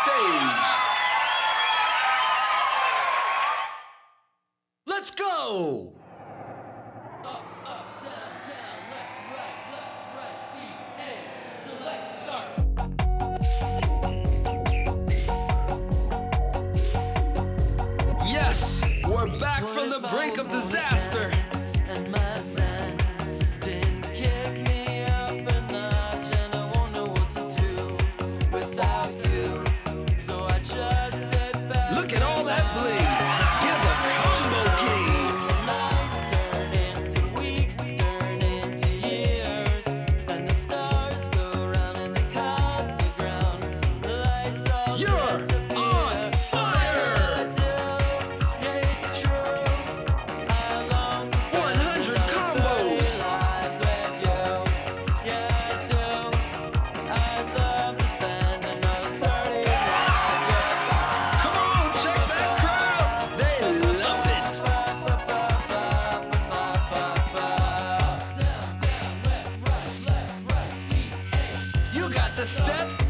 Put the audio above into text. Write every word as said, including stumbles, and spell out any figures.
stage. Let's go! Up, up, down, down, left, right, left, right, B, A, select, start. Yes, we're back from the brink of disaster. And my son didn't kick me up a notch, and I won't know what to do without you. So I just sit back. Look at all that bleed. You're the combo king. Nights turn into weeks, turn into years, and the stars go round and they cut the ground. The lights all You're disappear. on fire. I do, yeah, it's true. I long to spend one hundred another combos. thirty lives with you. Yeah, I do. I'd love to spend another thirty lives with you. Come on, check that crowd. They love it. Down, down, left, right, left, right, E, A. You got the step